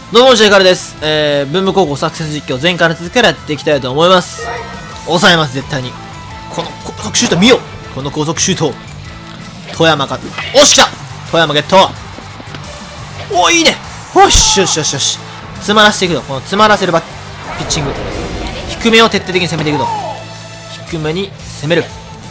どうも、ジェイカルです。文武高校サクセス実況、前回の続きからやっていきたいと思います。抑えます、絶対に。この高速シュート見よ、この高速シュート。富山か。おし、来た富山ゲット。お、いいね。よしよしよしよし。詰まらせていくと。この詰まらせるピッチング。低めを徹底的に攻めていくと。低めに攻める。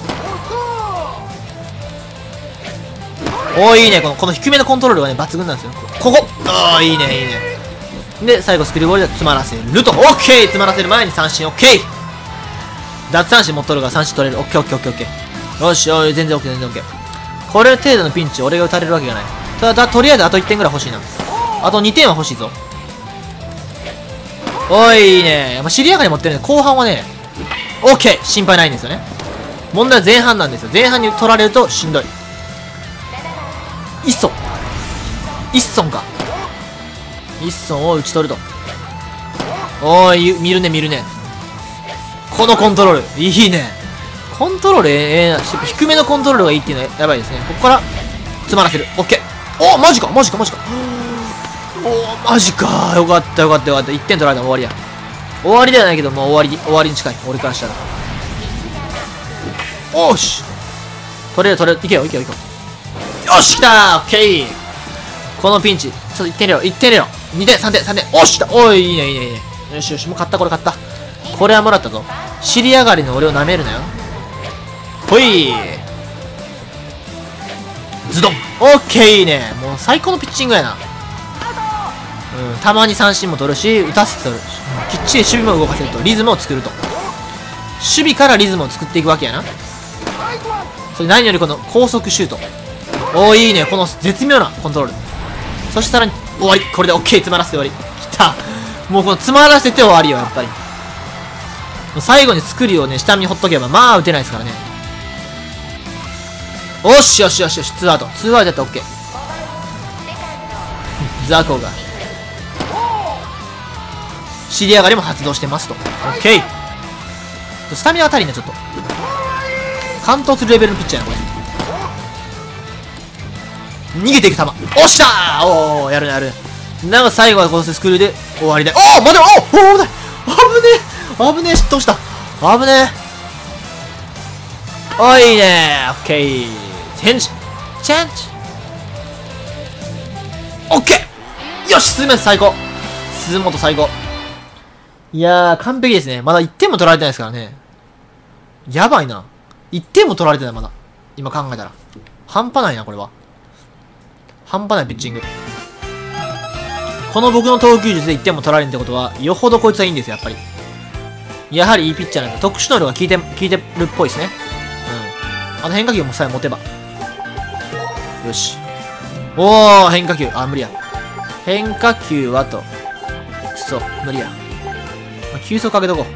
おー、いいね。この低めのコントロールがね、抜群なんですよ。ここ。ああ、いいね、いいね。で、最後スクリューボールで詰まらせると。オッケー、詰まらせる前に三振、オッケー。奪三振持っとるから三振取れる。オッケー、オッケー、オッケー、オッケー。よし、全然オッケー、全然オッケー。これ程度のピンチ、俺が打たれるわけがない。ただ、とりあえずあと1点ぐらい欲しいな。あと2点は欲しいぞ。おい、いいね。やっぱ尻上がり持ってるんで、後半はね、オッケー、心配ないんですよね。問題は前半なんですよ。前半に取られるとしんどい。一損か。一損を打ち取ると。おーい、見るね、見るね。このコントロール、いいね。コントロール、低めのコントロールがいいっていうのはやばいですね。ここから、詰まらせる。オッケー。おー、マジか。おー、マジか。よかった、よかった、よかった。1点取られたら終わりや。終わりではないけど、もう終わりに近い。俺からしたら。おーし。取れる。いけよ。よし、来たー。オッケー。このピンチ。ちょっと1点入れろ。2点、3点。おっしゃ。おい、いいね。よし。もう勝った、これ勝った。これはもらったぞ。尻上がりの俺を舐めるなよ。ほい。ズドン。オッケー、いいね。もう最高のピッチングやな。たまに三振も取るし、打たせて取る。きっちり守備も動かせると。リズムを作ると。守備からリズムを作っていくわけやな。それ何よりこの高速シュート。おー、いいね。この絶妙なコントロール。そしたら終わり。これで OK。 詰まらせて終わり。きた。もうこの詰まらせて終わりよ、やっぱり。最後にスクリューをね、下見にほっとけば、まあ打てないですからね。よし。ツーアウトやったら OK。ザコが。尻上がりも発動してますと。OK。スタミナが足りんね、ちょっと。完投するレベルのピッチャーやな、これ。逃げていく球。押したー。おー、やる。なんか最後はこのスクリューで終わりで。おー、待てよ。おー、危ねえ、失投した。危ねえ。おい、いいねー。オッケー。チェンジ。オッケー。よし、鈴本最高。いやー、完璧ですね。まだ1点も取られてないですからね。やばいな。1点も取られてない、まだ。今考えたら。半端ないな、これは。半端ないピッチング。この僕の投球術で1点も取られんってことは、よほどこいつはいいんですよ、やっぱり。やはりいいピッチャーなんで、特殊能力が効いてるっぽいですね。変化球もさえ持てば。よし。おー、変化球。あ、無理や。変化球はと。無理や。球速かけとこ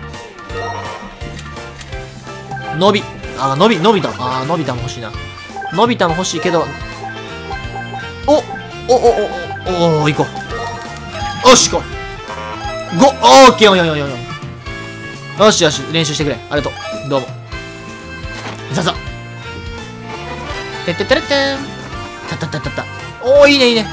う。伸びた。伸びたも欲しいな。伸びたも欲しいけど、行こう。よし、行こう。オッケー。よし、練習してくれ。ありがとう。どうも。てってってれってん。た。おー、いいね。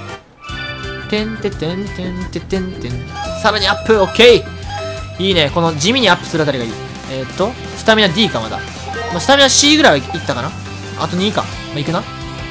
さらにアップ。オッケー。いいね。この地味にアップするあたりがいい。スタミナ D か、まだ。スタミナ C ぐらいはいったかな。あと2か。いくな。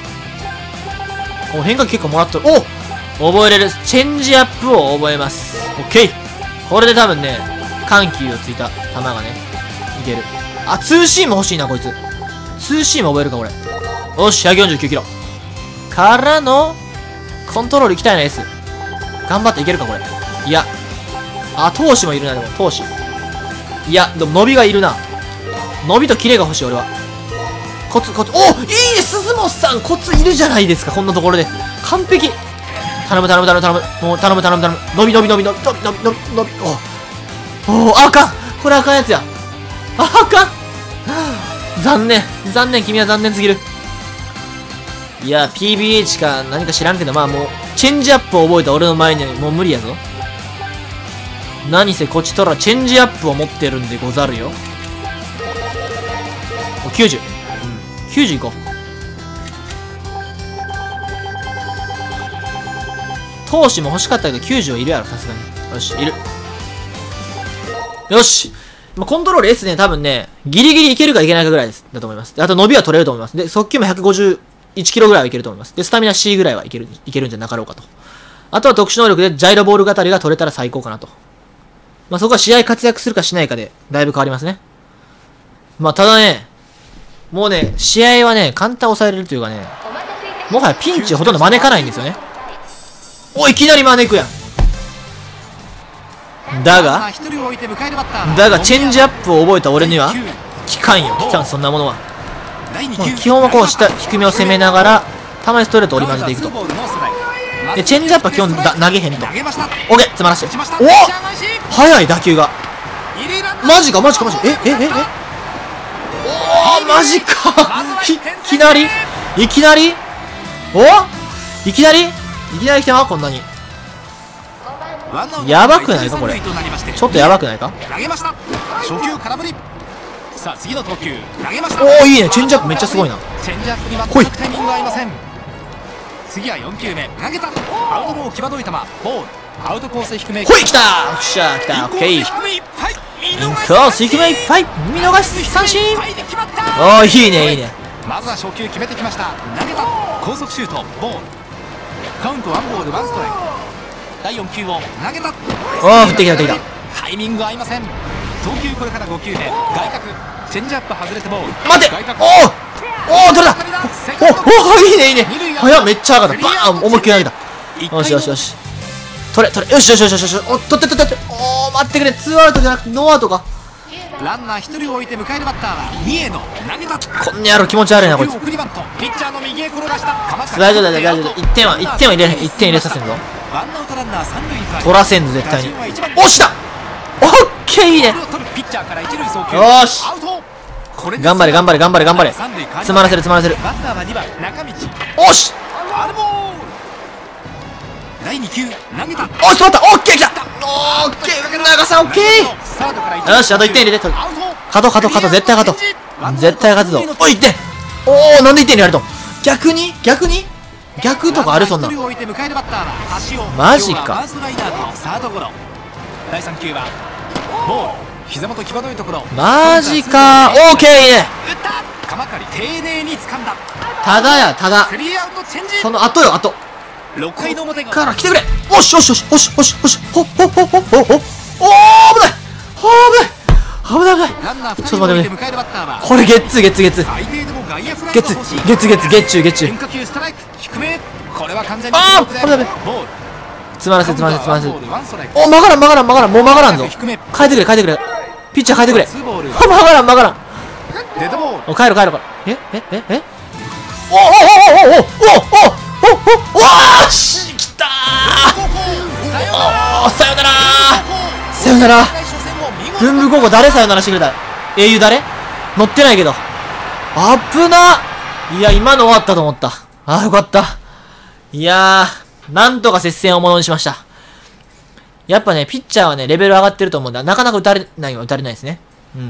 変化球結構もらっとる。覚えれる。チェンジアップを覚えます。オッケー。これで多分ね、緩急をついた球がね、いける。あ、ツーシーム欲しいな、こいつ。ツーシーム覚えるか、これ。よし、149キロ。からの、コントロールいきたいな、S。頑張っていけるか、これ。いや。あ、投手もいるな、でも、投手。いや、でも伸びがいるな。伸びとキレが欲しい、俺は。コツ。いいね、鈴本さん、コツいるじゃないですか、こんなところで。完璧。頼む。もう頼む。伸び。あかん。これあかんやつや。あかん。残念。君は残念すぎる。いや、PBH か何か知らんけど、まあもう、チェンジアップを覚えた俺の前にはもう無理やぞ。何せこちとらチェンジアップを持ってるんでござるよ。90。90いこう。 投手も欲しかったけど90はいるやろ、さすがに。よし、いる。よし。コントロール S ね、多分ね、ギリギリいけるかいけないかぐらいです。だと思います。で、あと伸びは取れると思います。で、速球も151キロぐらいはいけると思います。で、スタミナ C ぐらいはいけるんじゃなかろうかと。あとは特殊能力でジャイロボール語りが取れたら最高かなと。まあ、そこは試合活躍するかしないかで、だいぶ変わりますね。まあ、ただね、もうね、試合はね、簡単抑えれるというかね、もはやピンチほとんど招かないんですよね。お、いきなり招くやん。だが、チェンジアップを覚えた俺には、効かんよ、効かん、そんなものは。基本はこう、低めを攻めながら、たまにストレートを織り交ぜていくと。で、チェンジアップは基本投げへんと。オッケー、詰まらして。お速い打球が。マジか、マジか、マジか。おー、マジか。いきなりいきなり来てまこんなに。やばくないかこれ。ちょっとやばくないか。おお、いいね。チェンジアップめっちゃすごいな。来い。 次は4球目投げた。アウトロー際どい球ボール。アウトコース低め。 ほい、来た。よっしゃ、来た。オッケー。インコース低めいっぱい。見逃し三振。おお、いいね、いいね。 まずは初球決めてきました。投げた。高速シュートボール。カウントワンボールワンストライク。第4球を投げた。 おお、振ってきた、振ってきた。 タイミング合いません。投球これから5球目外角。チェンジアップ外れてボール。 待て。おお、取れた。おお、いいね、いいね。早っ、めっちゃ上がった。バーン、思いっきり投げた。よしよしよし。取れ、よしよしよしよし。お、取って。おお、待ってくれ。ツーアウトじゃなくてノーアウトか。 ランナー1人を置いて迎えるバッターは三重の投げた。 こんにゃろ、気持ち悪いなこいつ。 送りバント。ピッチャーの右へ転がした。 大丈夫だ、大丈夫だ。1点は入れさせんぞ。 ワンアウトランナー三塁から取らせんぞ、絶対に。押した。オッケー、いいね。 ピッチャーから一塁送球。 よーし。頑張れ。詰まらせる。 バッターは2番中道。 おし。 第2球投げた。 おし、止まった。オッケー、来た。オッケー、長さオッケー。よし、あと1点入れて。勝とう、絶対勝とう。絶対勝つぞ。おい、1点。おお、なんで1点にやると。逆とかある、そんな。マジか。 第3球はボール。膝元際どいところ。 マジか。オーケー、いいね。 鎌刈り丁寧に掴んだ。 ただその後よ、後 6回の表から来てくれ。おし。おー、危ない。 ランナー2 ちょっと待って。 迎えるバッターはこれゲッツ最低でも外野フライが欲しい。 月中。 変化球ストライク低め。これは完全にあー、危ない。 ボール。 詰まらせる。お、曲がらん。もう曲がらんぞ。変えてくれ。ピッチャー変えてくれ。曲がらん。 デッドボール。 お、帰る。おーし、きたー。さよなら。文武高校誰さよならしてくれた。英雄誰乗ってないけど。危な。いや、今の終わったと思った。あ、よかった。いやー、なんとか接戦をものにしました。やっぱね、ピッチャーはね、レベル上がってると思うんだ。なかなか打たれないですね。うん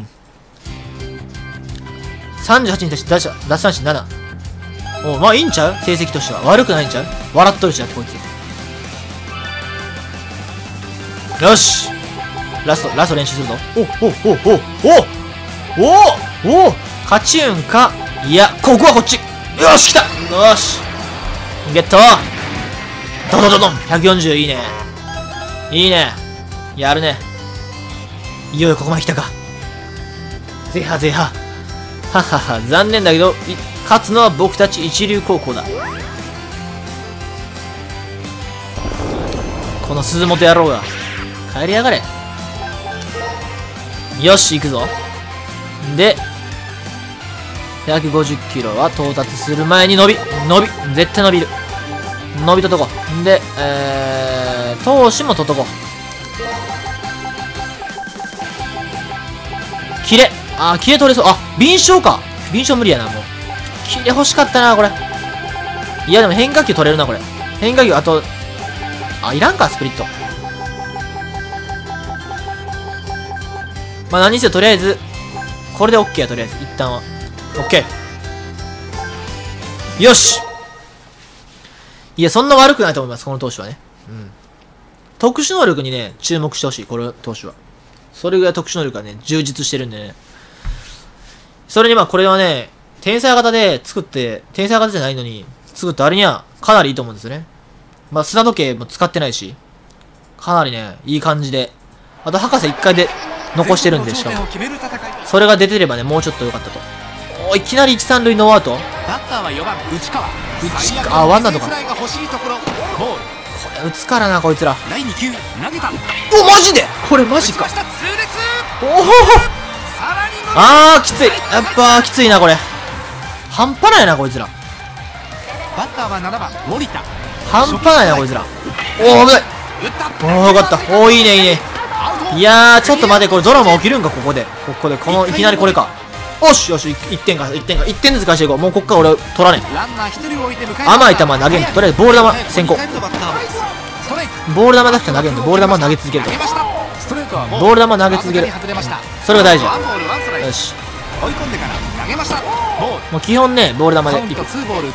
。38に対して奪三振7。お、まあいいんちゃう、成績としては。悪くないんちゃう。笑っとるしなってこいつ。よし。ラスト練習するぞ。お勝ち運か。いや、ここはこっち。よし、来た。よし。ゲット。ドン。140、いいね。やるね。いよいよここまで来たか。ぜは。ははは、残念だけど、勝つのは僕たち一流高校だ。この鈴本野郎が。帰りやがれ。よし、行くぞ。で、150キロは到達する前に絶対伸びる。伸びとこ。で、投手もとっとこ。キレ取れそう。あ、敏捷か。敏捷無理やな、もう。キレ欲しかったな、これ。いや、でも変化球取れるな、これ。変化球、あと、いらんか、スプリット。まあ、何にせよ、とりあえず、これで OK や、とりあえず。一旦は。OK。よし。いや、そんな悪くないと思います、この投手はね。 特殊能力にね、注目してほしい、この投手は。それぐらい特殊能力がね、充実してるんでね。それにまあこれはね、天才型で作って、天才型じゃないのに、作ったあれにはかなりいいと思うんですよね。まあ砂時計も使ってないし、かなりね、いい感じで。あと博士1回で残してるんで、しかも。それが出てればね、もうちょっと良かったと。お、いきなり1、3塁ノーアウト。 バッターは4番内川。 あ、ワンアウトか。これ打つからな、こいつら。 第2球投げた。 お、マジでこれマジか。おお、あー、きつい。やっぱきついな、これ。半端ないな、こいつら。 バッターは7番森田。 半端ないな、こいつら。おお、危ない。おお、よかった。おお、いいね、いいね。いやー、ちょっと待て、これドラマ起きるんか、ここで。この、いきなりこれか。よしよし、1点か、1点か。1点ずつ返していこう。もうこっから俺、取らねえ。甘い球投げんと。とりあえず、ボール球先行。ボール球だけ投げんと。ボール球投げ続けると。ボール球投げ続ける。それが大事。よし。もう基本ね、ボール球でいく。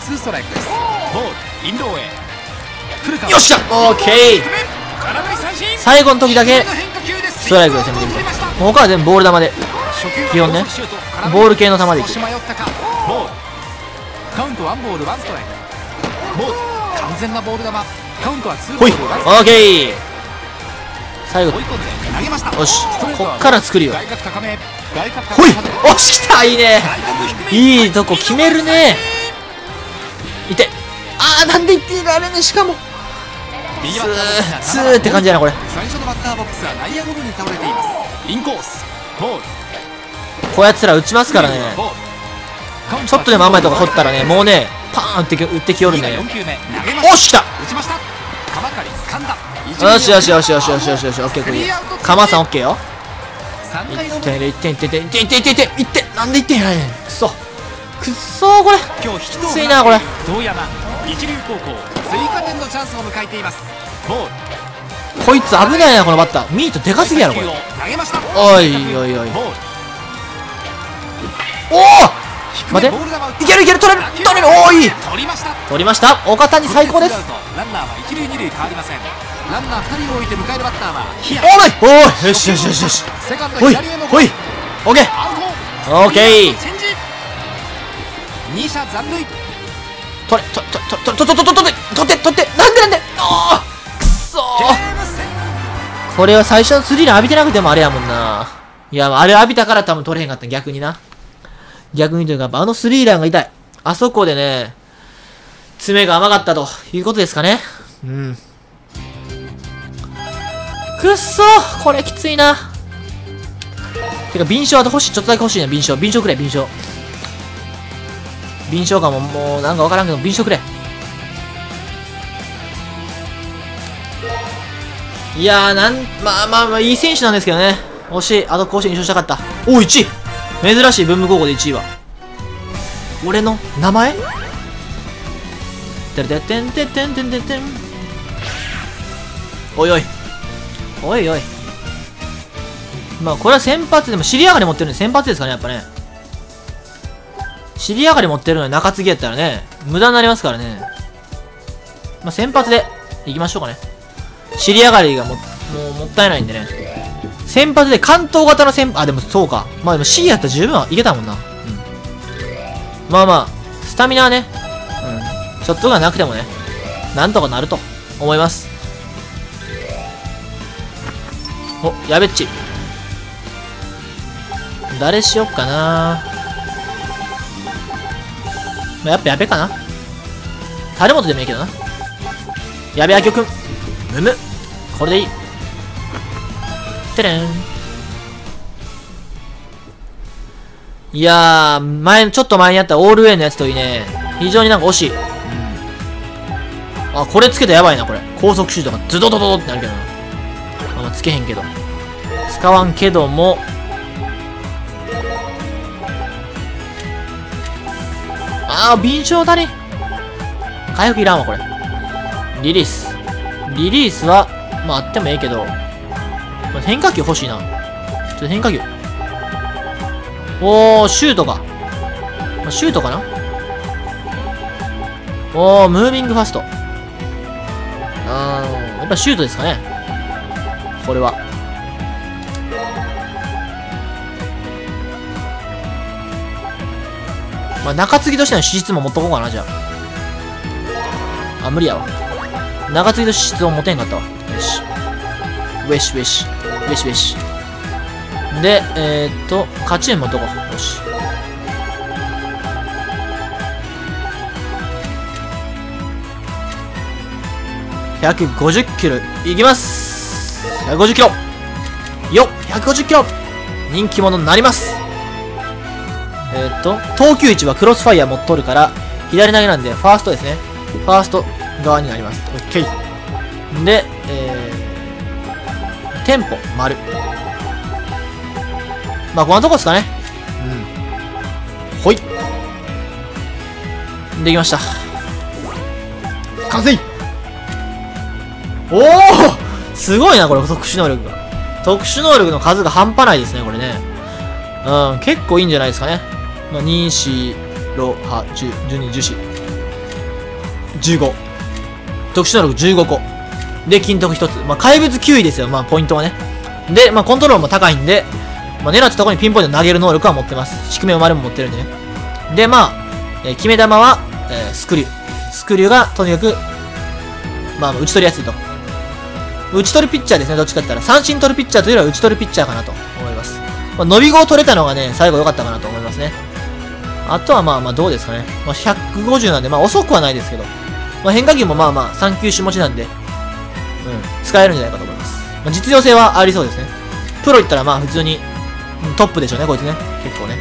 よっしゃ、オーケー。最後の時だけストライクで攻めてみて。もう他は全部ボール球で、基本ね、ボール系の球でいく。 カウントワンボールワンストライク。ボール完全なボール球。カウントは2ボほい、 ールワンスオーケー。最後、 投げました。 よし、こっから作るよ。 外角高め。外角高ほい、 め。 おし、きた、いいね。いいとこ決めるね。いて、あー、なんで言っていられね、しかもツーって感じやな、これ。 最初のバッターボックスは内野ゴロに倒れています。インコースボール。 こうやつら打ちますからね。ちょっとでも甘いとこ掘ったらね、もうね、パーン打ってきよるね。おし、きた。 打ちました。鎌刈り掴んだ。 よしよしよしよしよしよしよし、オッケー、これ鎌さんオッケーよ。1点で1点、1点、1点、1点、1点、1点、なんで1点やないねん。くそくっそー、これきついな、これ。 遠山一流高校追加点のチャンスを迎えています。ボール。 こいつ危ないな、このバッター。ミートでかすぎやろ、これ。おいおいおい。おお、待て、いけるいける、取れる取れる。おー、いい。取りました。岡谷最高です。 ランナーは一塁二塁変わりません。ランナー2人を置いて迎えるバッターはおいおい、よしよしよしよし。ほいほい、オッケーオッケー。 2者残塁。 取って、なんであー、くっそー。これは最初のスリーラン浴びてなくてもあれやもんな。いや、あれ浴びたから多分取れへんかった。逆にな。逆にというか、やっぱあのスリーランが痛い。あそこでね、爪が甘かったということですかね。うん。くっそー、これきついな。てか、敏捷あと欲しい、ちょっとだけ欲しいな、敏捷くれ、敏捷。敏捷かもうなんかわからんけど、敏捷くれ。いやー、まあ、いい選手なんですけどね。惜しい。あと甲子園優勝したかった。お、1位。珍しい、文武高校で1位は。俺の名前てれてってんてってんてんてんてん。おいおい。おいおい。まあ、これは先発でも、尻上がり持ってるんで先発ですかね、やっぱね。尻上がり持ってるのに中継ぎやったらね、無駄になりますからね。まあ、先発でいきましょうかね。尻上がりがもうもったいないんでね。先発で関東型のでもそうか。まあでも C やったら十分はいけたもんな。うん。まあまあ、スタミナはね、うん。ショットがなくてもね、なんとかなると思います。お、やべっち。誰しよっかな。まあ、やっぱやべかな。垂本でもいいけどな。やべあきょくん。むむ。これでいい。てれん。いやー、ちょっと前にやったオールウェイのやつといいね。非常になんか惜しい。うん。あ、これつけたらやばいな、これ。高速シュートがズドドドドってなるけどな。まあ、つけへんけど。使わんけども。あー、敏捷だね。回復いらんわ、これ。リリース。リリースは、まああってもええけど、まあ、変化球欲しいな。ちょっと変化球。おー、シュートか。まあ、シュートかな。おー、ムービングファスト。 やっぱシュートですかね。これは。まあ、中継ぎとしての資質も持っとこうかな、じゃあ。あ、無理やわ。中継ぎと資質を持てんかったわ。よし。ウェッシュウェッシュ。ウェッシュウェッシュ。で、勝ち点持っとこう。よし。150キロいきます。150キロよっ !150 キロ人気者になります。投球位置はクロスファイヤー持っとるから、左投げなんで、ファーストですね。ファースト側になります。オッケー。で、テンポ、丸。まあ、こんなとこですかね。うん。ほい。できました。完成。おおすごいな、これ、特殊能力が。特殊能力の数が半端ないですね、これね。うん、結構いいんじゃないですかね。まあ、2、4、6、8、10、12、14、15。特殊能力15個。で、金徳1つ。まあ、怪物9位ですよ、まあ、ポイントはね。で、まあ、コントロールも高いんで、まあ、狙ったところにピンポイントで投げる能力は持ってます。宿命を丸も持ってるんでね。で、まあ、決め球は、スクリュー。スクリューが、とにかく、まあ、打ち取りやすいと。打ち取るピッチャーですね、どっちかって言ったら。三振取るピッチャーというよりは打ち取るピッチャーかなと思います。まあ、伸び号取れたのがね、最後良かったかなと思いますね。あとはまあまあどうですかね。まあ、150なんで、まあ遅くはないですけど。まあ、変化球もまあまあ3球種持ちなんで、使えるんじゃないかと思います。まあ、実用性はありそうですね。プロ行ったらまあ普通に、トップでしょうね、こいつね。結構ね。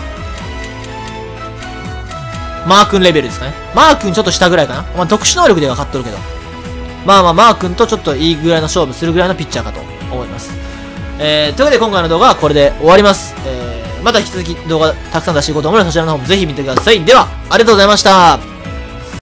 マー君レベルですかね。マー君ちょっと下ぐらいかな。まあ特殊能力では勝っとるけど。まあまあマー君とちょっといいぐらいの勝負するぐらいのピッチャーかと思います。というわけで今回の動画はこれで終わります。また引き続き動画たくさん出していこうと思うので、そちらの方もぜひ見てください。では、ありがとうございました。